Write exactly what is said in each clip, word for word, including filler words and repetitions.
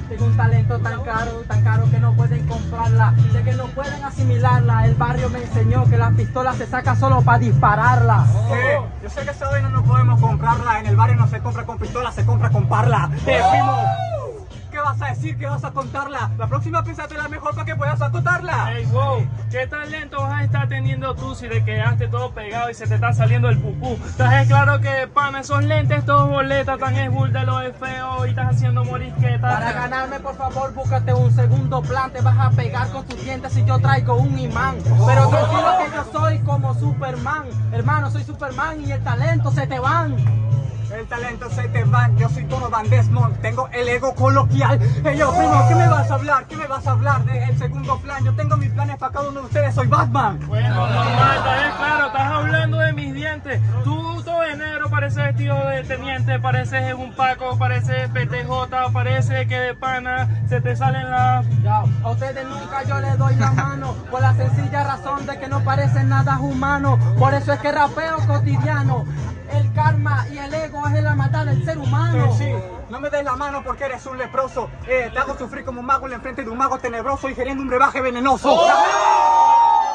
Tengo un talento tan caro, tan caro que no pueden comprarla. Sé que no pueden asimilarla. El barrio me enseñó que la pistola se saca solo para dispararla. Sí, yo sé que esa vaina no podemos comprarla. En el barrio no se compra con pistola, se compra con parla. Eh, primo, ¿qué vas a decir? ¿Qué vas a contarla? La próxima piénsatela mejor para que puedas acotarla. Ey, wow, ¿qué talento vas a estar teniendo tú si te quedaste todo pegado y se te está saliendo el pupú? Estás claro que, pana, esos lentes, todos boletas, tan es burda, lo es feo y estás haciendo morisquetas. Para ganarme, por favor, búscate un segundo plan. Te vas a pegar con tus dientes si yo traigo un imán. Pero tranquilo que yo soy como Superman. Hermano, soy Superman y el talento se te van. El talento se te va, yo soy Donovan Desmond, tengo el ego coloquial. Hey yo, primo, ¿qué me vas a hablar? ¿Qué me vas a hablar del segundo plan? Yo tengo mis planes para cada uno de ustedes, soy Batman. Bueno, normal, estás claro, estás hablando de mis dientes. Tú todo de negro, pareces vestido de teniente, pareces un Paco, pareces P T J, parece que de pana se te salen las... Ya, a ustedes nunca yo les doy la mano, por la sencilla razón de que no parecen nada humanos. Por eso es que rapeo cotidiano. El karma y el ego es la maldad del ser humano. Sí, sí, no me des la mano porque eres un leproso. Eh, te hago sufrir como un mago en frente de un mago tenebroso ingiriendo un brebaje venenoso. ¡Oh!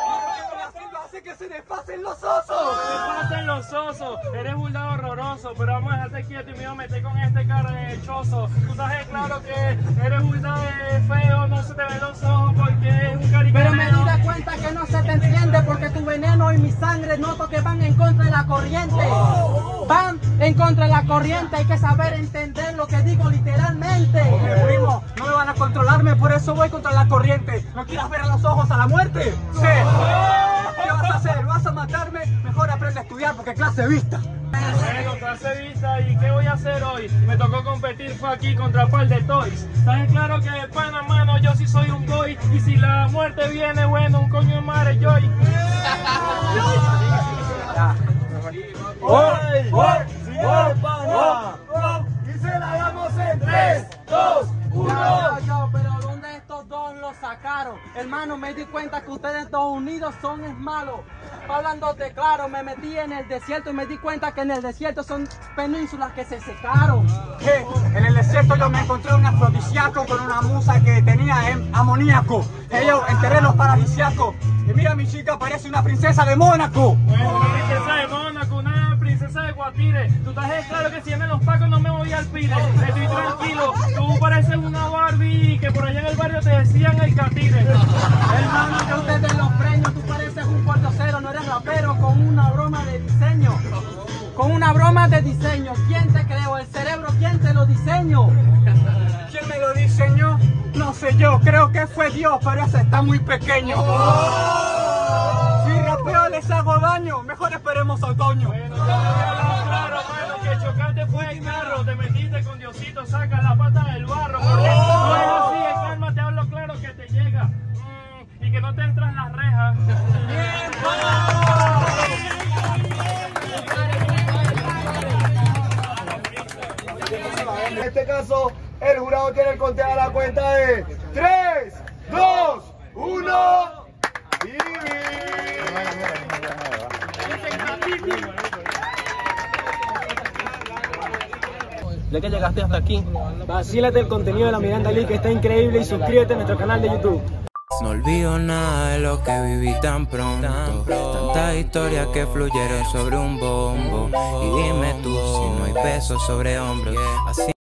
Hace que se despasen los osos. Se pasen los osos, eres un lado horroroso, pero vamos a dejarte quieto y me voy a meter con este cara de choso. Tú estás claro que eres un lado feo, no se te ven los ojos porque es un caricato. Pero me di de cuenta que no se te entiende porque tu veneno y mi sangre noto que van en contra de la corriente. Van en contra de la corriente, hay que saber entender lo que digo literalmente. Eh, primo, no me van a controlarme, por eso voy contra la corriente. ¿No quieras ver a los ojos a la muerte? Sí. ¿Qué vas a hacer? ¿Vas a matarme? Mejor aprende a estudiar porque clase vista. Bueno, clase vista, ¿y qué voy a hacer hoy? Me tocó competir, fue aquí contra par de toys. ¿Sabes claro que de pana mano yo sí soy un boy? Y si la muerte viene, bueno, un coño de madre yo. ¡Voy! ¡Voy! ¡Voy, pana! ¡Y se la damos en tres, dos, uno! Yo, yo, pero ¿dónde estos dos los sacaron? Hermano, me di cuenta que ustedes dos unidos son es malo. Hablándote claro, me metí en el desierto y me di cuenta que en el desierto son penínsulas que se secaron. ¿Qué? En el desierto yo me encontré un afrodisíaco con una musa que tenía em, amoníaco. Ellos en terrenos paradisíacos. Y mira, mi chica parece una princesa de Mónaco. Bueno, una princesa de Mónaco, una princesa de Guatire. Tú estás claro que si vienen los pacos no me voy al pire. Estoy tranquilo, tú pareces una Barbie que por allá en el barrio te decían el catire. Hermano, que ustedes los premios, tú pareces un pordiosero, no eres rapero con una broma de diseño. Con una broma de diseño. ¿Quién te creó? ¿El cerebro? ¿Quién te lo diseñó? ¿Quién me lo diseñó? No sé yo, creo que fue Dios, pero ese está muy pequeño. Si rapeo les hago daño, mejor esperemos a otoño. Bueno, claro, mano, que chocaste fue el carro, te metiste con Diosito, saca la pata del barro. Porque no es así, el karma te hablo claro que te llega. Mm, y que no te entran las rejas. En este caso, el jurado tiene el conteo a la cuenta de tres, dos, uno y... Ya que llegaste hasta aquí, vacílate el contenido de la Miranda Lee que está increíble y suscríbete a nuestro canal de YouTube. No olvido nada de lo que viví tan pronto, tantas historias que fluyeron sobre un bombo. Y dime tú si no hay peso sobre hombros, así